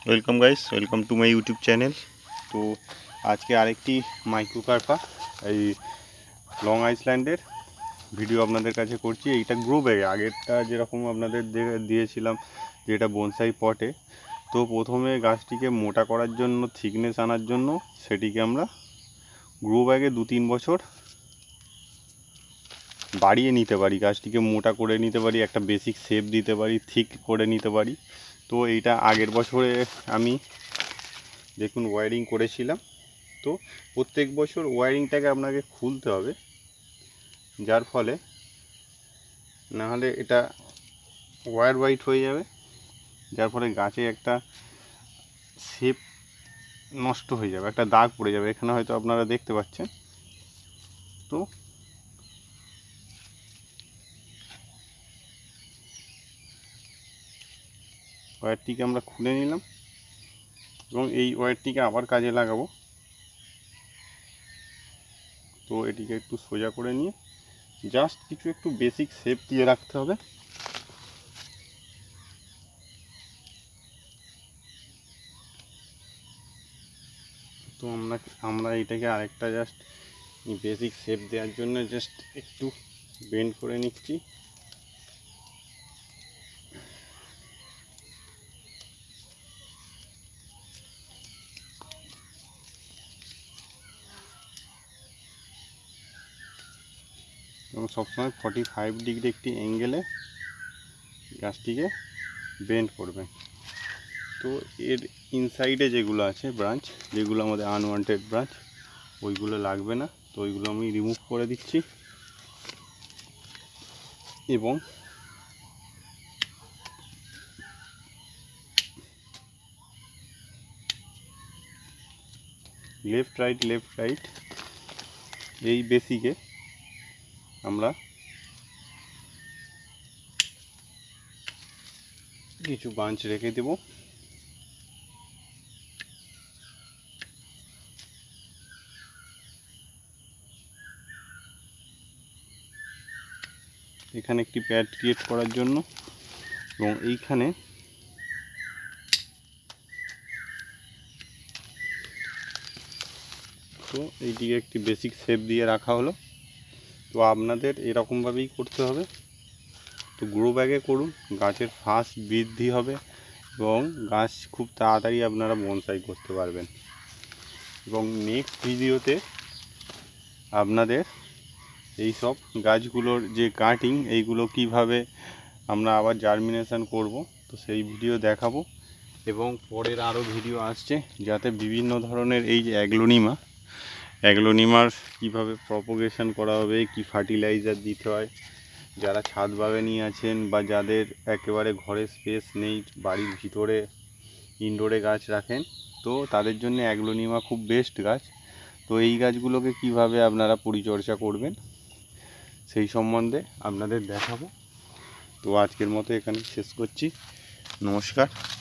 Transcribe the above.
Welcome guys, welcome to my YouTube channel. তো আজকে আরেকটি মাইক্রোকার্পা এই লং আইসল্যান্ডের ভিডিও আপনাদের কাছে করছি। এইটা গ্রো ব্যাগে, আগেরটা যেরকম আপনাদের দিয়েছিলাম যেটা বনসাই পটে। তো প্রথমে গাছটিকে মোটা করার জন্য, থিকনেস আনার জন্য সেটিকে আমরা গ্রো ব্যাগে 2-3 বছর বাড়িয়ে নিতে পারি, গাছটিকে মোটা করে নিতে পারি, একটা বেসিক শেপ দিতে পারি, থিক করে নিতে পারি। তো এইটা আগের বছরে আমি দেখুন ওয়্যারিং করেছিলাম। তো প্রত্যেক বছর ওয়্যারিংটাকে আপনাকে খুলতে হবে, যার ফলে নাহলে এটা ওয়্যার বাইট হয়ে যাবে, যার ফলে গাছে একটা শেপ নষ্ট হয়ে যাবে, একটা দাগ পড়ে যাবে। এখানে হয়তো আপনারা দেখতে পাচ্ছেন। তো ওয়্যারটিকে আমরা খুলে নিলাম এবং এই ওয়্যারটিকে আবার কাজে লাগাবো। তো এটিকে একটু সোজা করে নিয়ে জাস্ট কিছু একটু বেসিক শেপ দিয়ে রাখতে হবে। তো আমরা এটাকে আরেকটা জাস্ট বেসিক শেপ দেওয়ার জন্য জাস্ট একটু বেন্ড করে নিচ্ছি। এবং সবসময় 45 ডিগ্রি একটি অ্যাঙ্গেলে গাছটিকে বেন্ড করবেন। তো এর ইনসাইডে যেগুলো আছে ব্রাঞ্চ, যেগুলো আমাদের আনওয়ান্টেড ব্রাঞ্চ, ওইগুলো লাগবে না। তো ওইগুলো আমি রিমুভ করে দিচ্ছি এবং লেফট রাইট এই বেসিকে আমরা কিছু বাঞ্চ রেখে দেব। এখানে একটি প্যাড ক্রিয়েট করার জন্য, এবং এইখানে তো এইদিকে একটি বেসিক শেপ দিয়ে রাখা হলো। তো আপনাদের এরকমভাবেই করতে হবে। তো গ্রো ব্যাগে করুন, গাছের ফাস্ট বৃদ্ধি হবে এবং গাছ খুব তাড়াতাড়ি আপনারা বনসাই করতে পারবেন। এবং নেক্সট ভিডিওতে আপনাদের এই সব গাছগুলোর যে কাটিং, এইগুলো কিভাবে আমরা আবার জার্মিনেশন করব, তো সেই ভিডিও দেখাবো। এবং পরের আরও ভিডিও আসছে, যাতে বিভিন্ন ধরনের এই যে অ্যাগ্লোনিমার কীভাবে প্রপোগেশন করা হবে, কি ফার্টিলাইজার দিতে হয়, যারা ছাদ বাগানি আছেন বা যাদের একেবারে ঘরে স্পেস নেই, বাড়ির ভিতরে ইনডোরে গাছ রাখেন, তো তাদের জন্য অ্যাগ্লোনিমা খুব বেস্ট গাছ। তো এই গাছগুলোকে কিভাবে আপনারা পরিচর্যা করবেন সেই সম্বন্ধে আপনাদের দেখাবো। তো আজকের মতো এখানে শেষ করছি। নমস্কার।